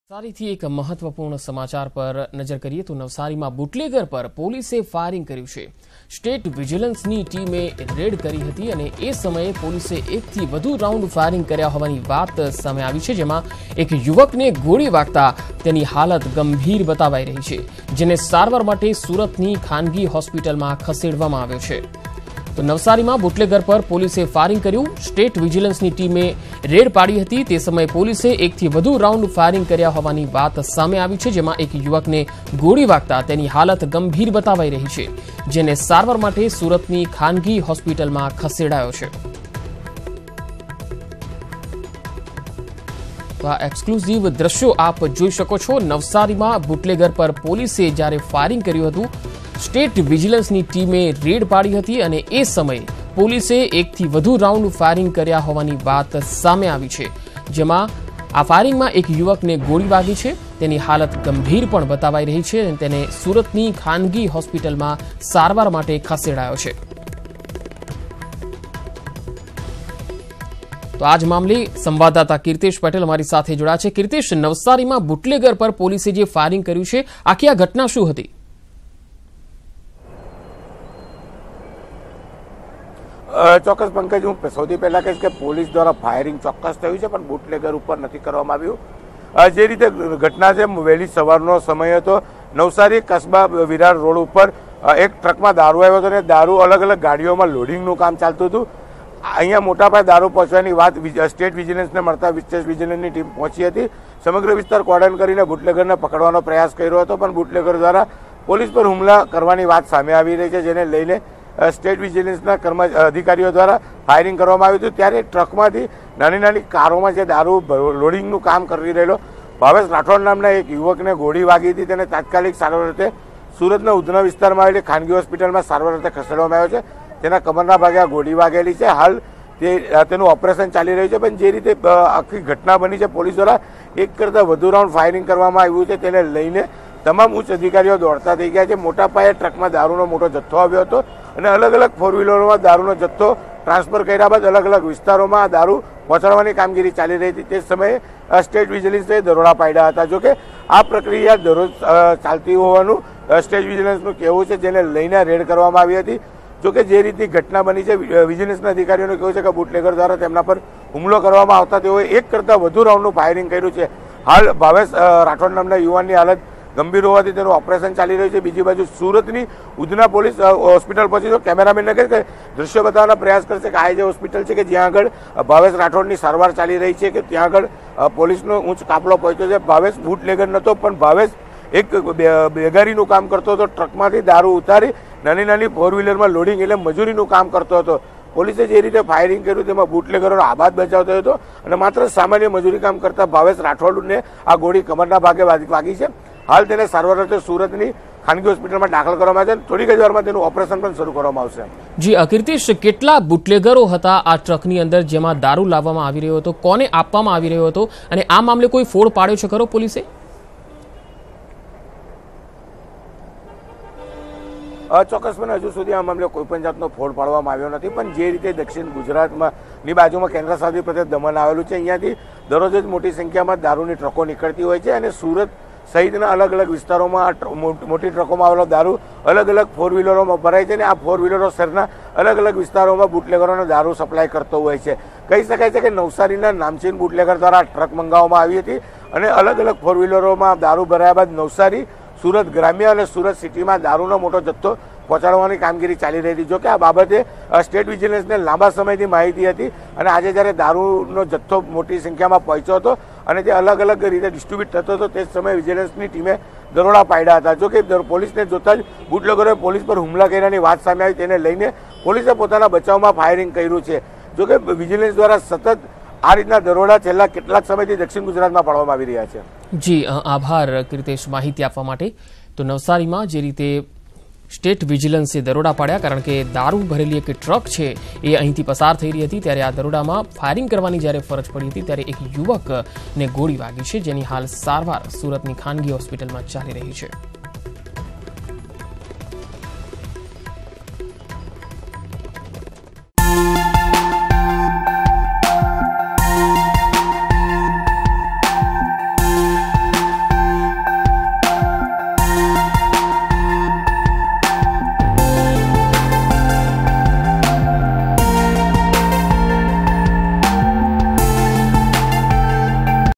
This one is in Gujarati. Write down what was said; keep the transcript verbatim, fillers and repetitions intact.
નવસારીથી એક મહત્વપૂર્ણ સમાચાર પર નજર કરીએ તો નવસારીમાં બુટલેગર પર પોલીસે ફાયરિંગ કર્યું છે। સ્ટેટ વિજિલન્સની ટીમે રેડ કરી હતી અને એ સમયે પોલીસે એકથી વધુ રાઉન્ડ ફાયરિંગ કર્યા હોવાની વાત સામે આવી છે, જેમાં એક યુવકને ગોળી વાગતા તેની હાલત ગંભીર બતાવાઈ રહી છે, જેને સારવાર માટે સુરતની ખાનગી હોસ્પિટલમાં ખસેડવામાં આવ્યો છે। તો નવસારીમાં બુટલેગર પર પોલીસે ફાયરિંગ કર્યું। સ્ટેટ વિજિલન્સની ટીમે રેડ પાડી હતી। તે સમયે પોલીસે એકથી વધુ રાઉન્ડ ફાયરિંગ કર્યા હોવાની વાત સામે આવી છે, જેમાં એક યુવકને ગોળી વાગતા તેની હાલત ગંભીર બતાવાઈ રહી છે, જેને સારવાર માટે સુરતની ખાનગી હોસ્પિટલમાં ખસેડાયો છે। તો આ એક્સક્લુઝિવ દ્રશ્યો આપ જોઈ શકો છો। નવસારીમાં બુટલેગર પર પોલીસે જ્યારે ફાયરિંગ કર્યું હતું, સ્ટેટ વિજિલન્સની ટીમે રેડ પાડી હતી અને એ સમયે પોલીસે એકથી વધુ રાઉન્ડ ફાયરિંગ કર્યા હોવાની વાત સામે આવી છે, જેમાં આ ફાયરિંગમાં એક યુવકને ગોળી વાગી છે, તેની હાલત ગંભીર પણ બતાવાઈ રહી છે અને તેને સુરતની ખાનગી હોસ્પિટલમાં સારવાર માટે ખસેડાયો છે। તો આજ મામલે સંવાદદાતા કીર્તિશ પટેલ અમારી સાથે જોડાયા છે। કીર્તિશ, નવસારીમાં બુટલેગર પર પોલીસે જે ફાયરિંગ કર્યું છે, આખી આ ઘટના શું હતી? ચોક્કસ પંકજ, હું સૌથી પહેલા કહીશ કે પોલીસ દ્વારા ફાયરિંગ ચોક્કસ થયું છે, પણ બુટલેગર ઉપર નથી કરવામાં આવ્યું। જે રીતે ઘટના છે, વહેલી સવારનો સમય હતો। નવસારી કસ્બા વિરાર રોડ ઉપર એક ટ્રકમાં દારૂ આવ્યો હતો અને દારૂ અલગ અલગ ગાડીઓમાં લોડિંગનું કામ ચાલતું હતું। અહીંયા મોટા પાયે દારૂ પહોંચવાની વાત સ્ટેટ વિજિલન્સને મળતા સ્ટેટ વિજિલન્સની ટીમ પહોંચી હતી। સમગ્ર વિસ્તાર કોર્ડન કરીને બુટલેગરને પકડવાનો પ્રયાસ કર્યો હતો, પણ બુટલેગર દ્વારા પોલીસ પર હુમલા કરવાની વાત સામે આવી રહી છે, જેને લઈને સ્ટેટ વિજિલન્સના કર્મચારી અધિકારીઓ દ્વારા ફાયરિંગ કરવામાં આવ્યું હતું। ત્યારે ટ્રકમાંથી નાની નાની કારોમાં જે દારૂ લોડિંગનું કામ કરી રહેલો ભાવેશ રાઠોડ નામના એક યુવકને ગોળી વાગી હતી। તેને તાત્કાલિક સારવાર અર્થે સુરતના ઉધના વિસ્તારમાં આવેલી ખાનગી હોસ્પિટલમાં સારવાર અર્થે ખસેડવામાં આવ્યો છે। તેના કમરના ભાગે આ ગોળી વાગેલી છે। હાલ તે તેનું ઓપરેશન ચાલી રહ્યું છે, પણ જે રીતે આખી ઘટના બની છે, પોલીસ દ્વારા એક કરતાં વધુ રાઉન્ડ ફાયરિંગ કરવામાં આવ્યું છે, તેને લઈને તમામ ઉચ્ચ અધિકારીઓ દોડતા થઈ ગયા છે। મોટા પાયે ટ્રકમાં દારૂનો મોટો જથ્થો આવ્યો હતો અને અલગ અલગ ફોર વ્હીલરોમાં દારૂનો જથ્થો ટ્રાન્સફર કર્યા બાદ અલગ અલગ વિસ્તારોમાં આ દારૂ પહોંચાડવાની કામગીરી ચાલી રહી હતી। તે સમયે સ્ટેટ વિજિલન્સે દરોડા પાડ્યા હતા। જોકે આ પ્રક્રિયા દરરોજ ચાલતી હોવાનું સ્ટેટ વિજિલન્સનું કહેવું છે, જેને લઈને રેડ કરવામાં આવી હતી। જોકે જે રીતની ઘટના બની છે, વિજિલન્સના અધિકારીઓનું કહેવું છે કે બુટલેગર દ્વારા તેમના પર હુમલો કરવામાં આવતા તેઓએ એક કરતાં વધુ રાઉન્ડનું ફાયરિંગ કર્યું છે। હાલ ભાવેશ રાઠોડ નામના યુવાનની હાલત ગંભીર હોવાથી તેનું ઓપરેશન ચાલી રહ્યું છે। બીજી બાજુ સુરતની ઉધના પોલીસ હોસ્પિટલ પહોંચી તો કેમેરામેનને કહે કે દ્રશ્યો બતાવવાનો પ્રયાસ કરશે કે આ જે હોસ્પિટલ છે કે જ્યાં આગળ ભાવેશ રાઠોડની સારવાર ચાલી રહી છે, કે ત્યાં આગળ પોલીસનો ઉચ્ચ કાફલો પહોંચ્યો છે। ભાવેશ બુટલેગર નહોતો, પણ ભાવેશ એક બેગારીનું કામ કરતો હતો। ટ્રકમાંથી દારૂ ઉતારી નાની નાની ફોર વ્હીલરમાં લોડિંગ એટલે મજૂરીનું કામ કરતો હતો। પોલીસે જે રીતે ફાયરિંગ કર્યું તેમાં બુટલેગરોનો આબાદ બચાવ થયો હતો અને માત્ર સામાન્ય મજૂરી કામ કરતા ભાવેશ રાઠોડને આ ગોળી કમરના ભાગે વાગી છે। હાલ તેને સારવાર અર્થે સુરતની ખાનગી હોસ્પિટલમાં દાખલ કરવામાં આવે છે। થોડીક જ વારમાં તેનું ઓપરેશન પણ શરૂ કરવામાં આવશે। જી કીર્તિશ, કેટલા બુટલેગરો હતા આ ટ્રકની અંદર જેમાં દારૂ લાવવામાં આવી રહ્યો હતો, કોને આપવામાં આવી રહ્યો હતો અને આ મામલે કોઈ ફોડ પાડ્યો છે ખરો પોલીસે? ચોક્કસપણે હજુ સુધી આ મામલે કોઈ પણ જાતનો ફોડ પાડવામાં આવ્યો નથી, પણ જે રીતે દક્ષિણ ગુજરાતમાં ની બાજુમાં કેન્દ્ર શાસિત પ્રદેશ દમણ આવેલું છે, અહીંયાથી દરરોજ જ મોટી સંખ્યામાં દારૂની ટ્રકો નીકળતી હોય છે અને સુરત સહિતના અલગ અલગ વિસ્તારોમાં મોટી ટ્રકોમાં આવેલો દારૂ અલગ અલગ ફોર વ્હીલરોમાં ભરાય છે અને આ ફોર વ્હીલરો શહેરના અલગ અલગ વિસ્તારોમાં બુટલેગરોને દારૂ સપ્લાય કરતો હોય છે। કહી શકાય છે કે નવસારીના નામચીન બુટલેગર દ્વારા ટ્રક મંગાવવામાં આવી હતી અને અલગ અલગ ફોર વ્હીલરોમાં દારૂ ભરાયા બાદ નવસારી, સુરત ગ્રામ્ય અને સુરત સિટીમાં દારૂનો મોટો જથ્થો પહોંચાડવાની કામગીરી ચાલી રહી હતી। જોકે આ બાબતે સ્ટેટ વિજિલન્સને લાંબા સમયથી માહિતી હતી અને આજે જ્યારે દારૂનો જથ્થો મોટી સંખ્યામાં પહોંચ્યો હતો અને તે અલગ અલગ રીતે ડિસ્ટ્રીબ્યુટ થતો હતો, તે જ સમયે વિજિલન્સની ટીમે દરોડા પાડ્યા હતા। જોકે પોલીસને જોતા જ બુટલેગરોએ પોલીસ પર હુમલા કર્યાની વાત સામે આવી, તેને લઈને પોલીસે પોતાના બચાવમાં ફાયરિંગ કર્યું છે। જોકે વિજિલન્સ દ્વારા સતત આ રીતના દરોડા છેલ્લા કેટલાક સમયથી દક્ષિણ ગુજરાતમાં પાડવામાં આવી રહ્યા છે। જી આભાર કીર્તિશ માહિતી આપવા માટે। તો નવસારીમાં જે રીતે સ્ટેટ વિજિલન્સે દરોડા પાડ્યા, કારણ કે દારૂ ભરેલી એક ટ્રક છે એ અહીંથી પસાર થઈ રહી હતી, ત્યારે આ દરોડામાં ફાયરિંગ કરવાની જ્યારે ફરજ પડી હતી ત્યારે એક યુવકને ગોળી વાગી છે, જેની હાલ સારવાર સુરતની ખાનગી હોસ્પિટલમાં ચાલી રહી છે।